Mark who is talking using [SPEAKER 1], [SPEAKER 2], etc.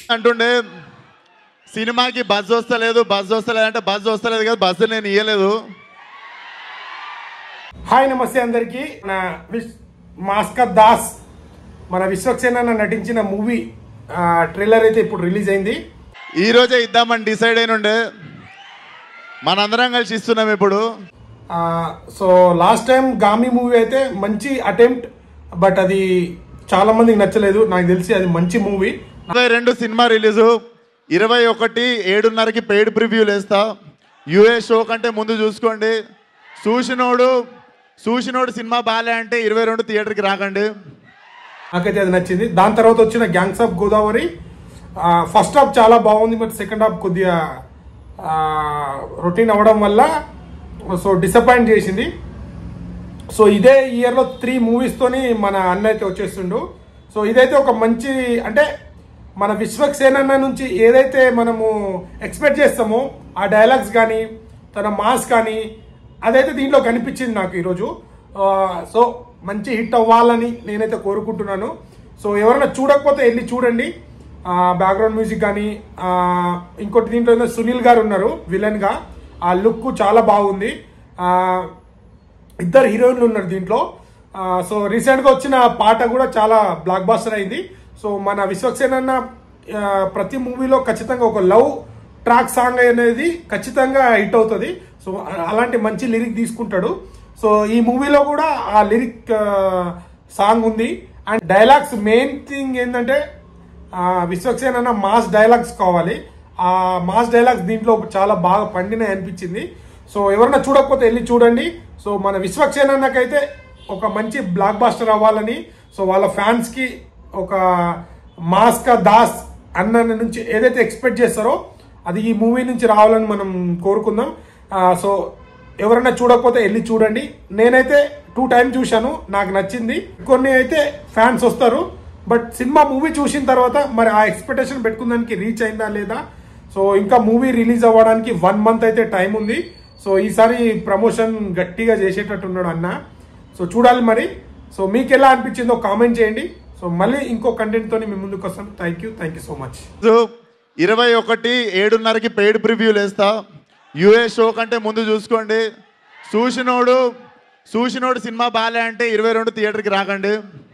[SPEAKER 1] అంటుండే సినిమాకి బజ్ వస్తలేదు అంటే బజ్ వస్తలేదు కదా, బజ్ నేను ఇయ్యలేదు.
[SPEAKER 2] హాయ్ నమస్తే అందరికీ. మాస్కర్ దాస్ మన విశ్వక్సేన నటించిన మూవీ ట్రైలర్ అయితే ఇప్పుడు రిలీజ్ అయింది.
[SPEAKER 1] ఈ రోజే ఇద్దామని డిసైడ్ అయినుండే, మనందరం కలిసి ఇస్తున్నాం ఇప్పుడు.
[SPEAKER 2] So last time Gaami movie అయితే మంచి అటెంప్ట్, బట్ అది చాలా మందికి నచ్చలేదు. నాకు తెలిసి అది మంచి మూవీ.
[SPEAKER 1] 22 సినిమా రిలీజు, 21 7:30కి పెయిడ్ ప్రివ్యూలు వేస్తా. యూఏ షో కంటే ముందు చూసుకోండి. చూసినోడు సినిమా బాలే అంటే 22 థియేటర్కి రాకండి.
[SPEAKER 2] నాకైతే అది నచ్చింది. దాని తర్వాత వచ్చిన gangs of Godavari first half చాలా బాగుంది, బట్ సెకండ్ హాఫ్ కొద్దిగా రొటీన్ అవ్వడం వల్ల సో డిసప్పాయింట్ చేసింది. సో ఇదే ఇయర్లో 3 మూవీస్తోని మన అన్న అయితే వచ్చేస్తుండు. సో ఇదైతే ఒక మంచి, అంటే మన విశ్వక్సేన నుంచి ఏదైతే మనము ఎక్స్పెక్ట్ చేస్తామో ఆ డైలాగ్స్ కానీ తన మాస్ కానీ అదైతే దీంట్లో కనిపించింది నాకు ఈరోజు. సో మంచి హిట్ అవ్వాలని నేనైతే కోరుకుంటున్నాను. సో ఎవరైనా చూడకపోతే వెళ్ళి చూడండి. బ్యాక్గ్రౌండ్ మ్యూజిక్ కానీ ఇంకోటి దీంట్లో సునీల్ గారు ఉన్నారు విలన్గా. ఆ లుక్ చాలా బాగుంది. 2 హీరోయిన్లు ఉన్నారు దీంట్లో. సో రీసెంట్గా వచ్చిన పాట కూడా చాలా బ్లాక్ బాస్టర్ అయింది. సో మన విశ్వక్సేన ప్రతి మూవీలో ఖచ్చితంగా ఒక లవ్ ట్రాక్ సాంగ్ అనేది ఖచ్చితంగా హిట్ అవుతుంది. సో అలాంటి మంచి లిరిక్ తీసుకుంటాడు. సో ఈ మూవీలో కూడా ఆ లిరిక్ సాంగ్ ఉంది. అండ్ డైలాగ్స్, మెయిన్ థింగ్ ఏంటంటే విశ్వక్సేన మాస్ డైలాగ్స్ కావాలి. ఆ మాస్ డైలాగ్స్ దీంట్లో చాలా బాగా పండినాయి అనిపించింది. సో ఎవరైనా చూడకపోతే వెళ్ళి చూడండి. సో మన విశ్వక్సేనకైతే ఒక మంచి బ్లాక్ బాస్టర్ అవ్వాలని, సో వాళ్ళ ఫ్యాన్స్కి ఒక మాస్కర్ దాస్ అన్న నుంచి ఏదైతే ఎక్స్పెక్ట్ చేస్తారో అది ఈ మూవీ నుంచి రావాలని మనం కోరుకుందాం. సో ఎవరైనా చూడకపోతే వెళ్ళి చూడండి. నేనైతే 2 టైమ్స్ చూశాను, నాకు నచ్చింది. కొన్ని అయితే ఫ్యాన్స్ వస్తారు, బట్ సినిమా మూవీ చూసిన తర్వాత మరి ఆ ఎక్స్పెక్టేషన్ పెట్టుకున్నానికి రీచ్ అయిందా లేదా. సో ఇంకా మూవీ రిలీజ్ అవ్వడానికి 1 మంత్ అయితే టైం ఉంది. సో ఈసారి ప్రమోషన్ గట్టిగా చేసేటట్టున్నాడు అన్న. సో చూడాలి మరి. సో మీకు ఎలా అనిపించిందో కామెంట్ చేయండి. సో మళ్ళీ ఇంకో కంటెంట్ తోని మీ ముందుకు వస్తాను. Thank you so much.
[SPEAKER 1] 21 7:30కి పెయిడ్ ప్రివ్యూలు వేస్తా. యూఏ షో కంటే ముందు చూసుకోండి. చూసినోడు సినిమా బాలే అంటే 22 థియేటర్కి రాకండి.